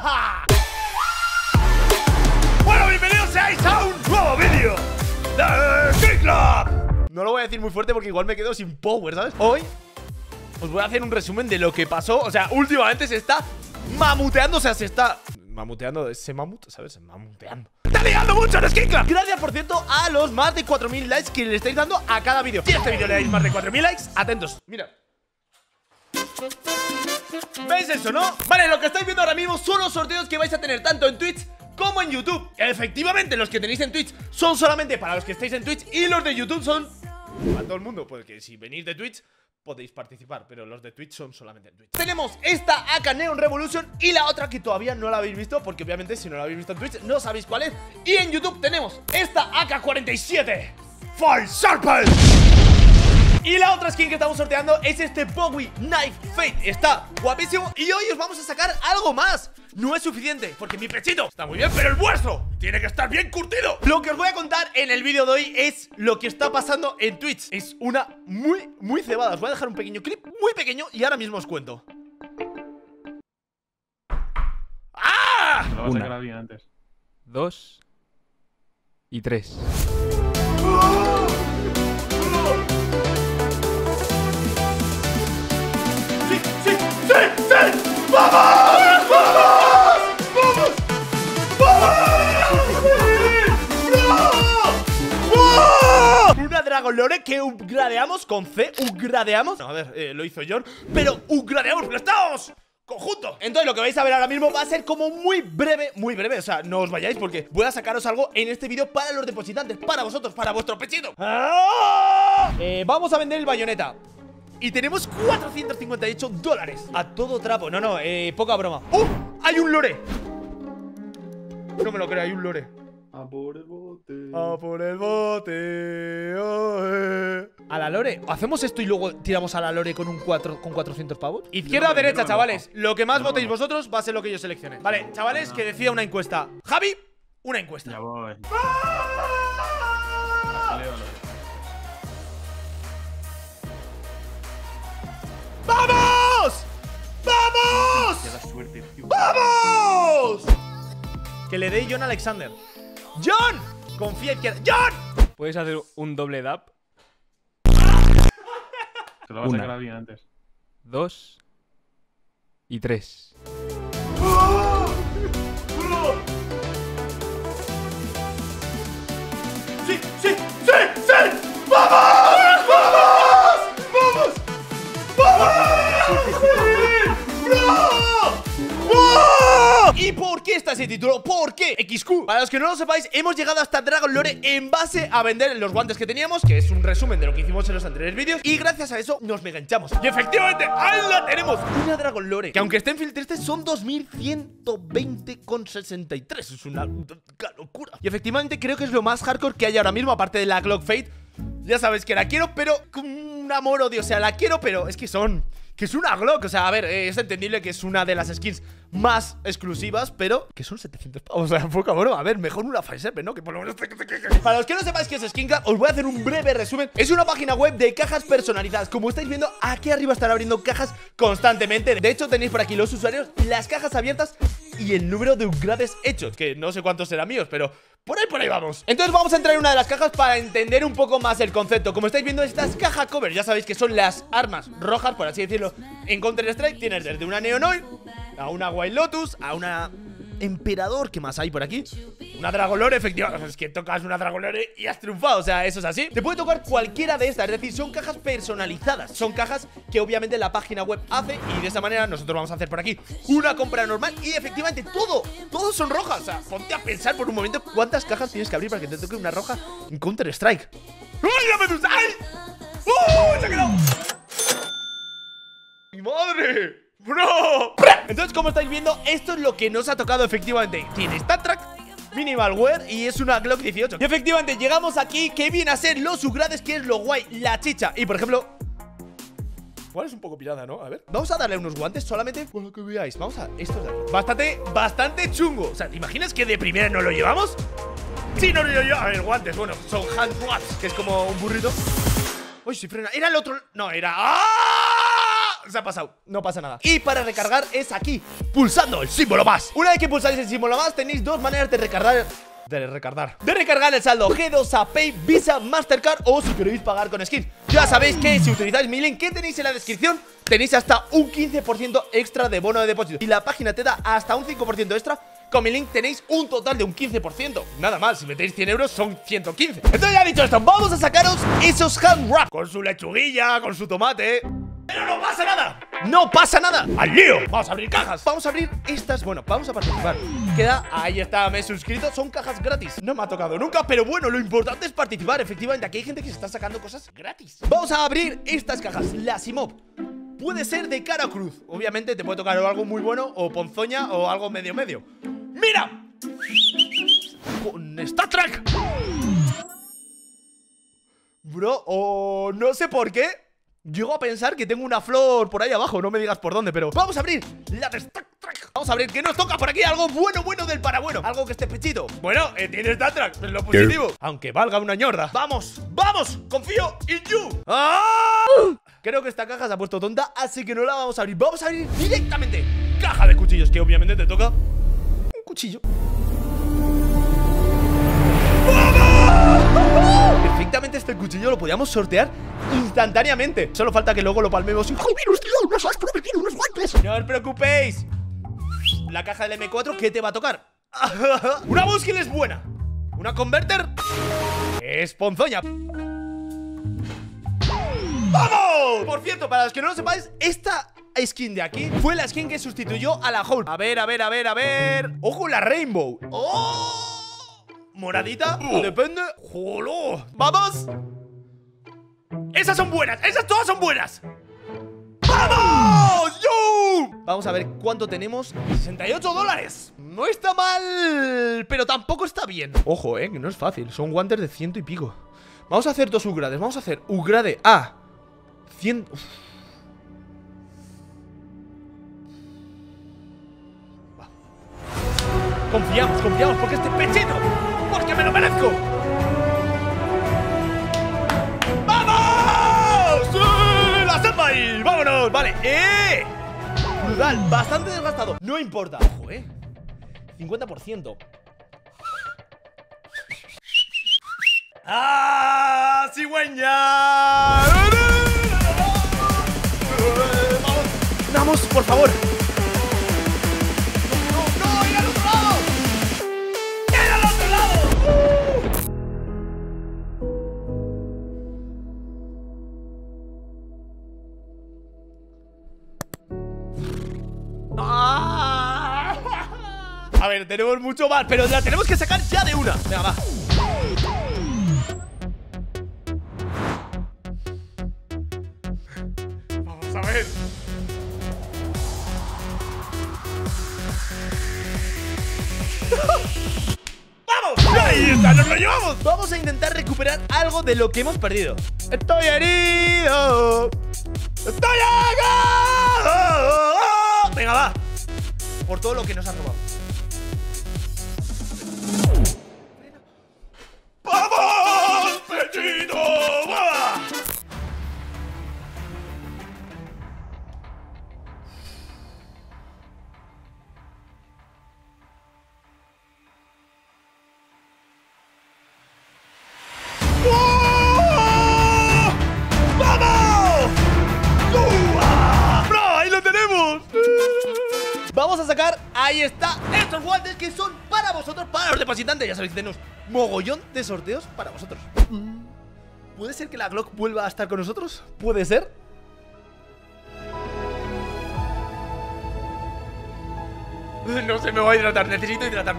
Bueno, bienvenidos seáis a un nuevo vídeo de King Club. No lo voy a decir muy fuerte porque igual me quedo sin power, ¿sabes? Hoy os voy a hacer un resumen de lo que pasó. O sea, últimamente se está mamuteando. O sea, se está mamuteando, ese mamut, ¿sabes? Mamuteando. ¡Está ligando mucho en King Club! Gracias, por cierto, a los más de 4000 likes que le estáis dando a cada vídeo. Si a este vídeo le dais más de 4000 likes, atentos. Mira. ¿Veis eso, no? Vale, lo que estáis viendo ahora mismo son los sorteos que vais a tener tanto en Twitch como en YouTube. Efectivamente, los que tenéis en Twitch son solamente para los que estáis en Twitch, y los de YouTube son para todo el mundo, porque si venís de Twitch podéis participar, pero los de Twitch son solamente en Twitch. Tenemos esta AK Neon Revolution y la otra que todavía no la habéis visto, porque obviamente si no la habéis visto en Twitch no sabéis cuál es. Y en YouTube tenemos esta AK-47 Fire Serpent. Y la otra skin que estamos sorteando es este Bowie Knife Fate. Está guapísimo y hoy os vamos a sacar algo más. No es suficiente, porque mi pechito está muy bien, pero el vuestro tiene que estar bien curtido. Lo que os voy a contar en el vídeo de hoy es lo que está pasando en Twitch. Es una muy cebada. Os voy a dejar un pequeño clip, muy pequeño, y ahora mismo os cuento. ¡Ah! Lo vas a sacar bien antes. 2 y 3. ¡Sí! ¡Vamos! Una Dragon Lore que upgradeamos con C. Upgradeamos. No, a ver, lo hizo John. Pero upgradeamos porque estamos conjunto. Entonces lo que vais a ver ahora mismo va a ser como muy breve. O sea, no os vayáis porque voy a sacaros algo en este vídeo para los depositantes, para vosotros, para vuestro pechito. Vamos a vender el bayoneta y tenemos $458 a todo trapo. No, poca broma. Hay un lore. No me lo creo, hay un lore. A por el bote. A por el bote. A la lore. ¿Hacemos esto y luego tiramos a la lore con un 400 pavos? Izquierda o derecha, chavales. Lo que más votéis vosotros va a ser lo que yo seleccione. Vale, chavales, que decida una encuesta. Javi, una encuesta. Ya voy. ¡Vamos! ¡Vamos! Ya da suerte, tío. ¡Vamos! Que le dé John Alexander. ¡John! Confía izquierda. ¡John! ¿Puedes hacer un doble dab? Te lo vas a sacar bien antes. 2 y 3. ¡Sí! ¡Vamos! ¿Y por qué esta se tituló? ¿Por qué XQ? Para los que no lo sepáis, hemos llegado hasta Dragon Lore en base a vender los guantes que teníamos, que es un resumen de lo que hicimos en los anteriores vídeos, y gracias a eso nos mega hinchamos. Y efectivamente, ahí la tenemos. Una Dragon Lore que, aunque esté en filtristes, son 2120,63. Es una locura. Y efectivamente creo que es lo más hardcore que hay ahora mismo, aparte de la Glock Fate. Ya sabéis que la quiero, pero con un amor-odio. O sea, la quiero, pero es que es una Glock. O sea, a ver, es entendible que es una de las skins más exclusivas, pero que son 700 pavos. O sea, poca broma. A ver, mejor una Fireserpe, ¿no? Que por lo menos Para los que no sepáis qué es King Club, os voy a hacer un breve resumen. Es una página web de cajas personalizadas. Como estáis viendo, aquí arriba estará abriendo cajas constantemente. De hecho, tenéis por aquí los usuarios, las cajas abiertas y el número de upgrades hechos, que no sé cuántos serán míos, pero por ahí vamos. Entonces vamos a entrar en una de las cajas para entender un poco más el concepto. Como estáis viendo, estas caja cover, ya sabéis que son las armas rojas, por así decirlo, en Counter Strike. Tienes desde una Neon Oil a una White Lotus, a una Emperador. ¿Qué más hay por aquí? Una Dragon Lore, efectivamente. Es que tocas una Dragon Lore y has triunfado. O sea, eso es así. Te puede tocar cualquiera de estas. Es decir, son cajas personalizadas. Son cajas que obviamente la página web hace. Y de esa manera nosotros vamos a hacer por aquí una compra normal. Y efectivamente todos son rojas. O sea, ponte a pensar por un momento cuántas cajas tienes que abrir para que te toque una roja en Counter Strike. ¡Uy, la medusa! ¡Ay! ¡Se ha quedado! ¡Mi madre! ¡Bro! Entonces, como estáis viendo, esto es lo que nos ha tocado efectivamente. Tiene Stat Track, Minimal Wear y es una Glock 18. Y efectivamente llegamos aquí, que viene a ser los upgrades, que es lo guay, la chicha. Y por ejemplo, igual es un poco pirada, ¿no? A ver, vamos a darle unos guantes solamente por lo que veáis. Vamos a estos de aquí. Bastante chungo. O sea, ¿te imaginas que de primera no lo llevamos? Sí, no lo llevamos. A ver, guantes, bueno, son hand wraps, que es como un burrito. Uy, si frena. Era el otro. No, era. ¡Ah! Se ha pasado, no pasa nada. Y para recargar es aquí, pulsando el símbolo más. Una vez que pulsáis el símbolo más, tenéis dos maneras de recargar. De recargar el saldo G2A Pay, Visa, Mastercard o si queréis pagar con skins. Ya sabéis que si utilizáis mi link que tenéis en la descripción, tenéis hasta un 15% extra de bono de depósito. Y la página te da hasta un 5% extra. Con mi link tenéis un total de un 15%. Nada mal, si metéis 100 euros son 115. Entonces ya dicho esto, vamos a sacaros esos hand wrap con su lechuguilla, con su tomate. Pero no pasa nada. No pasa nada. ¡Al lío! Vamos a abrir cajas. Vamos a abrir estas. Bueno, vamos a participar. Queda, ahí está, me he suscrito. Son cajas gratis. No me ha tocado nunca, pero bueno, lo importante es participar. Efectivamente, aquí hay gente que se está sacando cosas gratis. Vamos a abrir estas cajas. La Simop. Puede ser de cara o cruz. Obviamente te puede tocar algo muy bueno, o ponzoña, o algo medio. ¡Mira! Con Star Trek. Bro, o no sé por qué llego a pensar que tengo una flor por ahí abajo. No me digas por dónde, pero vamos a abrir la de Star Trek. Vamos a abrir que nos toca por aquí algo bueno del parabueno. Algo que esté pechito. Bueno, tiene Star Trek, es lo positivo. Aunque valga una ñorda. ¡Vamos! ¡Confío in you! ¡Ah! Creo que esta caja se ha puesto tonta, así que no la vamos a abrir. Vamos a abrir directamente caja de cuchillos, que obviamente te toca un cuchillo. Perfectamente este cuchillo lo podíamos sortear instantáneamente. Solo falta que luego lo palmemos y... ¡No os preocupéis! La caja del M4, ¿qué te va a tocar? Una Buskill es buena. Una Converter es ponzoña. ¡Vamos! Por cierto, para los que no lo sepáis, esta skin de aquí fue la skin que sustituyó a la Hulk. A ver. ¡Ojo, la Rainbow! ¡Oh! Moradita, depende. ¡Jolo! ¡Vamos! ¡Esas son buenas! ¡Esas todas son buenas! ¡Vamos! ¡Yo! Vamos a ver cuánto tenemos. 68 dólares. No está mal, pero tampoco está bien. Ojo, que no es fácil. Son guantes de 100 y pico. Vamos a hacer dos upgrades. Vamos a hacer upgrade a 100... Uf. Confiamos, porque este pechito, porque me lo merezco. ¡Vamos! ¡Sí! ¡La Senpai! ¡Vámonos! Vale, brutal, bastante desgastado. No importa, ojo, 50%. ¡Ah! ¡Cigüeña! ¡Vamos, por favor! A ver, tenemos mucho más, pero la tenemos que sacar ya de una. Venga, va. Vamos a ver. ¡Vamos! ¡Ahí está! ¡Nos lo llevamos! Vamos a intentar recuperar algo de lo que hemos perdido. ¡Estoy herido! ¡Estoy herido! Venga, va. Por todo lo que nos han robado. ¡Vamos, pechito! ¡Va! Vamos a sacar, ahí está, estos guantes que son para vosotros, para los depositantes. Ya sabéis que tenemos mogollón de sorteos para vosotros. ¿Puede ser que la Glock vuelva a estar con nosotros? ¿Puede ser? No sé, me voy a hidratar, necesito hidratarme.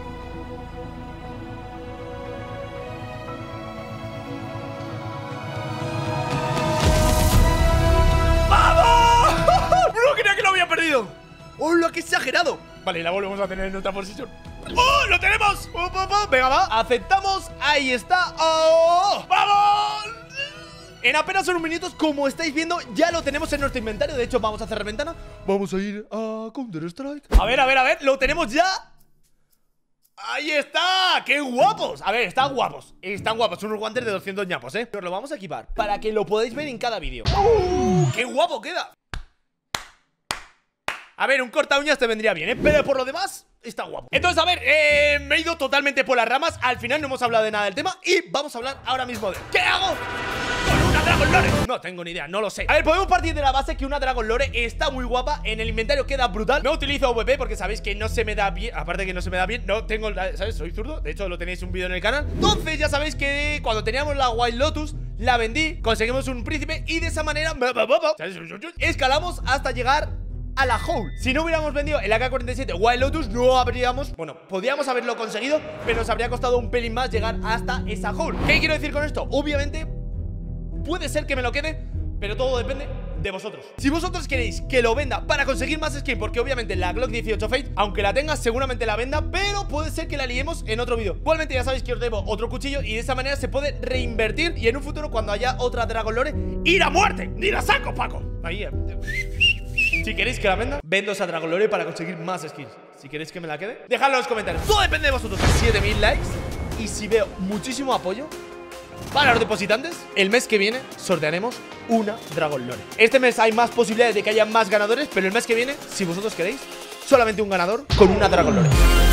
¡Vamos! No creía que lo había perdido. ¡Hola, qué exagerado! Vale, la volvemos a tener en otra posición. ¡Oh, lo tenemos! Venga, va, aceptamos, ahí está. ¡Oh! ¡Vamos! En apenas unos minutos, como estáis viendo, ya lo tenemos en nuestro inventario. De hecho, vamos a cerrar ventana. Vamos a ir a Counter-Strike. A ver, lo tenemos ya. ¡Ahí está! ¡Qué guapos! A ver, están guapos. Están guapos, son unos guantes de 200 ñapos, Pero lo vamos a equipar para que lo podáis ver en cada vídeo. ¡Qué guapo queda! A ver, un corta uñas te vendría bien, pero por lo demás está guapo. Entonces, a ver, me he ido totalmente por las ramas. Al final no hemos hablado de nada del tema y vamos a hablar ahora mismo de ¿qué hago con una Dragon Lore? No tengo ni idea, no lo sé. A ver, podemos partir de la base que una Dragon Lore está muy guapa. En el inventario queda brutal. No utilizo AWP porque sabéis que no se me da bien. Aparte que no se me da bien, no tengo, ¿sabes? Soy zurdo, de hecho lo tenéis un vídeo en el canal. Entonces ya sabéis que cuando teníamos la Wild Lotus la vendí, conseguimos un príncipe y de esa manera escalamos hasta llegar a la Hole. Si no hubiéramos vendido el AK-47 Wild Lotus, no habríamos... Bueno, podríamos haberlo conseguido, pero nos habría costado un pelín más llegar hasta esa Hole. ¿Qué quiero decir con esto? Obviamente, puede ser que me lo quede, pero todo depende de vosotros. Si vosotros queréis que lo venda para conseguir más skin, porque obviamente la Glock 18 Fate, aunque la tenga, seguramente la venda, pero puede ser que la liemos en otro vídeo. Igualmente ya sabéis que os debo otro cuchillo y de esa manera se puede reinvertir y en un futuro, cuando haya otra Dragon Lore, ir a muerte. ¡Ni la saco, Paco! Ahí, si queréis que la venda, vendo esa Dragon Lore para conseguir más skins. Si queréis que me la quede, dejadlo en los comentarios. Todo depende de vosotros. 7000 likes. Y si veo muchísimo apoyo para los depositantes, el mes que viene sortearemos una Dragon Lore. Este mes hay más posibilidades de que haya más ganadores, pero el mes que viene, si vosotros queréis, solamente un ganador con una Dragon Lore.